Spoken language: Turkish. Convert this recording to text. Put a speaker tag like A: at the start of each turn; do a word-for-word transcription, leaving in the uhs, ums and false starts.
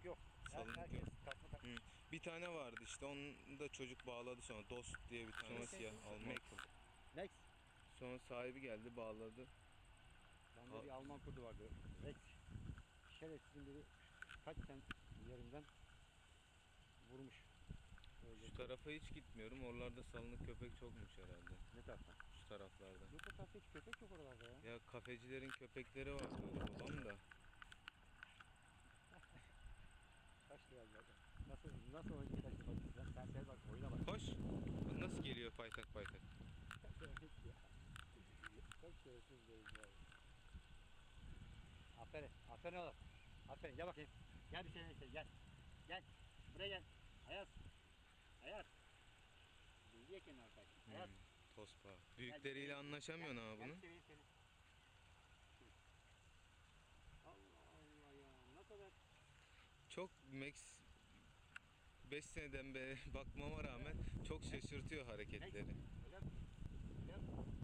A: yok.
B: Salınık
A: Herkes
B: yok.
A: takma tak.
B: Hı. Bir tane vardı işte, onu da çocuk bağladı sonra. Dost diye bir tane
A: Sonra
B: siyah
A: şey-
B: Alman
A: Max.
B: kurdu.
A: Max.
B: Sonra sahibi geldi bağladı.
A: Bende
B: Ha-
A: bir Alman kurdu vardı. Rex. Şerefsizin biri kaç sen yerinden vurmuş. Öyle.
B: Şu tarafa hiç gitmiyorum. Oralarda salınık köpek çokmuş herhalde.
A: Ne taraftan?
B: Şu taraflarda.
A: Yok o tarafta hiç köpek yok oralarda ya.
B: Ya kafecilerin köpekleri var böyle babam da.
A: Kaç lira geldi? Nasıl nasıl oyuncu kaçtı bak sen sen sen bak oyuna bak.
B: Koş. Bak nasıl geliyor paytak paytak.
A: Şerefsiz ya. Çok şerefsiz bir ya. Aferin, aferin oğlum. Aferin, gel bakayım. Gel bir şey şey gel. Gel. Buraya gel. Ayaz. Ayaz. Bilgi yeken arkadaş. Ayaz.
B: Hmm, tospa. Büyükleriyle anlaşamıyorsun ha
A: Gel
B: bunu.
A: seveyim seni. Allah Allah ya. Ne kadar
B: Çok Max beş seneden beri bakmama rağmen çok şaşırtıyor hareketleri.
A: Gel. Gel.